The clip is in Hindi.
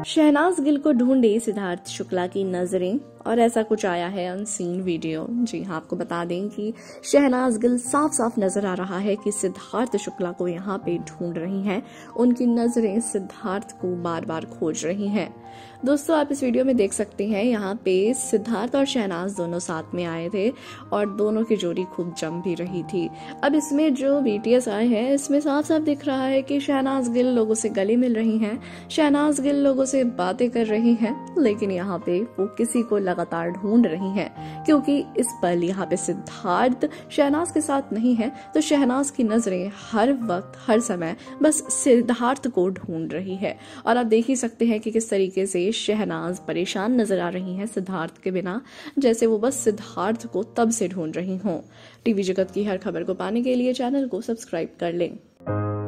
शहनाज गिल को ढूंढे सिद्धार्थ शुक्ला की नजरें, और ऐसा कुछ आया है अनसीन वीडियो। जी हाँ, आपको बता दें कि शहनाज गिल साफ साफ नजर आ रहा है कि सिद्धार्थ शुक्ला को यहाँ पे ढूंढ रही हैं। उनकी नजरें सिद्धार्थ को बार बार खोज रही हैं। दोस्तों, आप इस वीडियो में देख सकते हैं, यहाँ पे सिद्धार्थ और शहनाज दोनों साथ में आए थे और दोनों की जोड़ी खूब जम भी रही थी। अब इसमें जो BTS आए हैं, इसमें साफ साफ दिख रहा है कि शहनाज गिल लोगों से गले मिल रही हैं, शहनाज गिल लोगों से बातें कर रही हैं, लेकिन यहाँ पे वो किसी को लगातार ढूंढ रही हैं, क्योंकि इस पल यहाँ पे सिद्धार्थ शहनाज के साथ नहीं है, तो शहनाज की नजरें हर वक्त हर समय बस सिद्धार्थ को ढूंढ रही है। और आप देख ही सकते हैं कि किस तरीके से शहनाज परेशान नजर आ रही हैं सिद्धार्थ के बिना, जैसे वो बस सिद्धार्थ को तब से ढूंढ रही हों। टीवी जगत की हर खबर को पाने के लिए चैनल को सब्सक्राइब कर लें।